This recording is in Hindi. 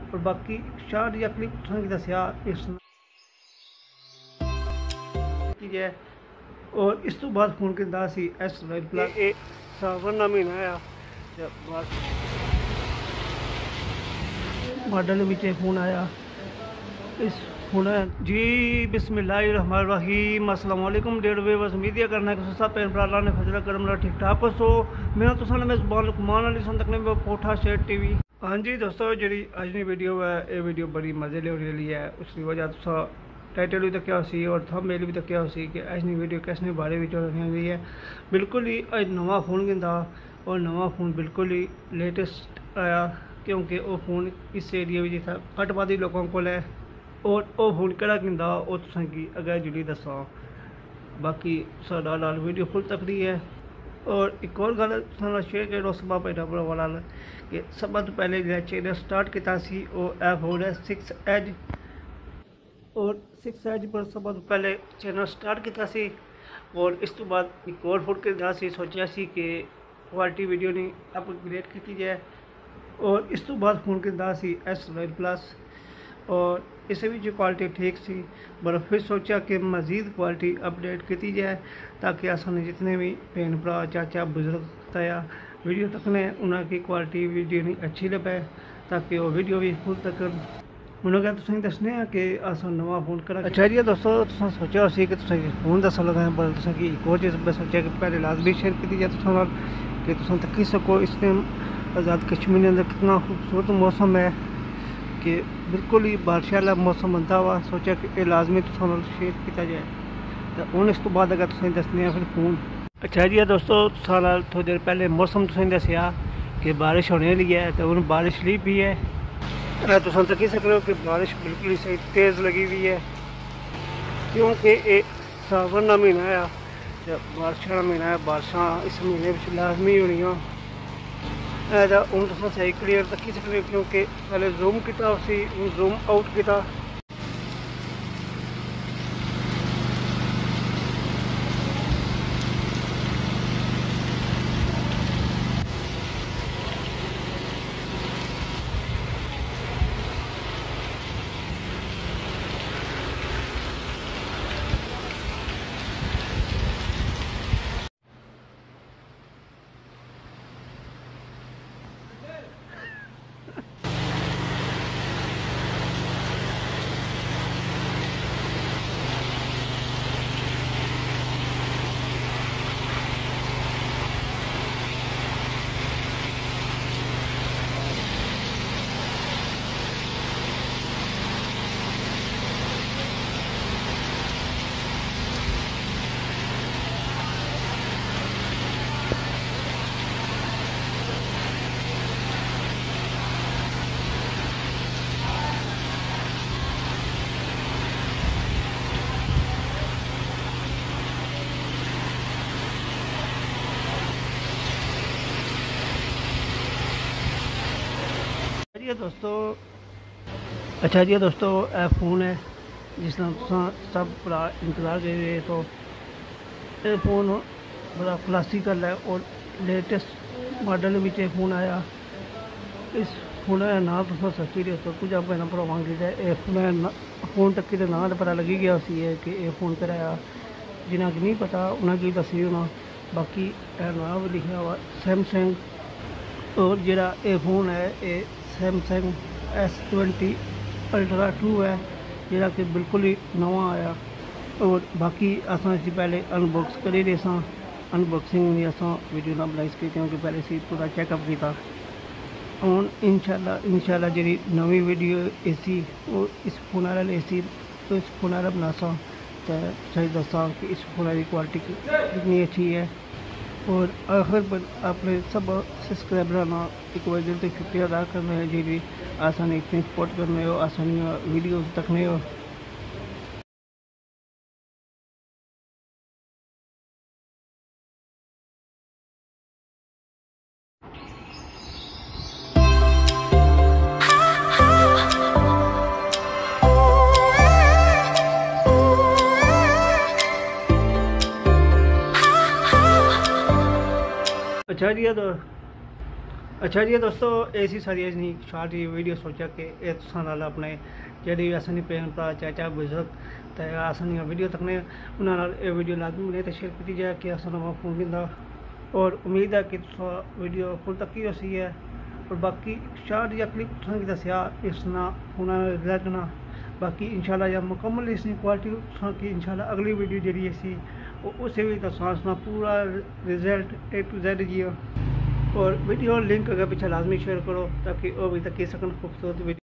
और बाकी शार्ट या क्लिप तुसें दस्सेआ इस है। और इस तो बाद फोन किंदा सी S9 प्लस सावन का महीना आया मॉडल में फोन आया इस फोन जी बिस्मिल्लाहिर्रहमानिर्रहीम अस्सलाम वालेकुम डेढ़ वे बस उम्मीद करना है कि सब भैन भरा ने फजला करम ठीक ठाक हो। सो मैं तुसा मेजबान लुकमान अली सन तकने में पोठा शेर TV। हाँ जी दोस्तों जी अज की वीडियो है ये वीडियो बड़ी मजे ले होने वाली है। उसकी वजह तुसा टाइटल भी तकिया सी और थंबनेल भी तकिया सी कि अज की वीडियो किसने बारे में होने वाली है। बिल्कुल ही अज नवा फोन गिंदा और नवा फोन बिल्कुल ही लेटेस्ट आया क्योंकि वो फोन इस एरिया में जितना घटवादी लोगों को है और वो फोन कड़ा गिंदा वो तुसेंगी अगर जुड़ी दसा। बाकी साडा लाल वीडियो फुल तकड़ी है। और एक और गल शेयर करो सबा पैदा वाला कि सब तो पहले जो चैनल स्टार्ट किया वो ऐप फोन है 6 एज और 6 एज पर सब तो पहले चैनल स्टार्ट किया और इस तो बाद एक और फोन किया सोचा सी कि क्वालिटी वीडियो नहीं अपग्रेड की जाए और इस तो बाद फोन किया S9 प्लस और इसे भी जो क्वालिटी ठीक सी पर फिर सोचा कि मज़ीद क्वालिटी अपडेट की जाए ताकि असाने जितने भी भैन भरा चाचा बुजुर्ग ताया वीडियो तकने उनकी क्वालिटी वीडियो नहीं अच्छी लगे ताकि वो वीडियो भी फुल तक उन्होंने तुसें दसने कि अस नवा फोन करा। अच्छा जी दोस्तों तुसें सोचा उसी कि तुसें फोन दस लगा पर तुसें एक और चीज़ मैं सोचा कि पहले लाजमी शेयर की जाए तुसें कि तुसें तकी सको इस टाइम आज़ाद कश्मीर के अंदर कितना खूबसूरत मौसम है कि बिल्कुल ही बारिश वाला मौसम बनता हुआ सोचा कि ये लाजमी तुसें शेयर किया जाए तो हूँ इस तो बाद अगर तुसें दसने फिर फोन। अच्छा जी दोस्तों सारा थोड़ी देर पहले मौसम तुसें दसिया कि बारिश होने वाली है तो हूँ बारिश ली भी है तुम तकी सकते हो कि बारिश बिल्कुल ही सही तेज़ लगी हुई है क्योंकि ये सावन का महीना आया बारिश का महीना है। बारिशां इस महीने में लाजमी होनी हूँ तुम सही क्लीयर तकी सकते हो क्योंकि पहले जूम किया जूम आउट किया। दोस्तों अच्छा जी दोस्तों यह फोन है जिसका सब बड़ा इंतज़ार कर रहे तो यह फोन बड़ा क्लासिकल है और लेटेस्ट मॉडल में फोन आया। इस फोन का नाम तुम सच्ची दोस्तों कुछ भैन भरावांगे फोन टक्की के नाम पता लगी गया सी है कि यह फोन कराया जिन्हें नहीं पता उन्हें दसी होना। बाकी नाम भी लिखा हुआ सैमसंग और जोड़ा ये फोन है ये सैमसंग S20 Ultra 2 है जोड़ा कि बिल्कुल ही नवा आया। और बाकी असा इसी पहले अनबॉक्स करी रहे अनबॉक्सिंग भी अस वीडियो ना बनाई सके क्योंकि पहले से पूरा चेकअप किया। हूँ इंशाल्लाह जी नवी वीडियो एसी और इस फोन वाले एसी तो इस फोन वाला बनासा तो सही दसा कि इस फोन की क्वालिटी कितनी अच्छी है। और आखिर पर अपने सब सब्सक्राइबर ना एक बार दिल से शुक्रिया अदा करना है जी भी आसानी इतनी सपोर्ट करने हो आसानी वीडियो तकने हो। अच्छा जी अच्छा जी दोस्तों, ऐसी सारी अजनी शार्ट जी वीडियो सोचा कि ये तुसां नाल अपने जेह्ड़े असनी भैन भ्रा चाचा बुजुर्ग ते असनी वीडियो तकने उन्हां नाल ये वीडियो लाजमी बने ते शेयर की जाए कि असां नवां फोन गिंदा। और उम्मीद है कि तुसां वीडियो फुल तक ही सी है। और बाकी शार्ट या क्लिप तुसां की दस्या इस ना फोन रिजल्ट ना बाकी इंशाल्लाह या मुकम्मल इसकी क्वालिटी तुसां की इंशाल्लाह अगली वीडियो जी सी उसे भी तुसां पूरा रिजल्ट A to Z जी। और वीडियो लिंक अगर पीछे लाजमी शेयर करो ताकि वो भी तक सकन खूबसूरत वीडियो।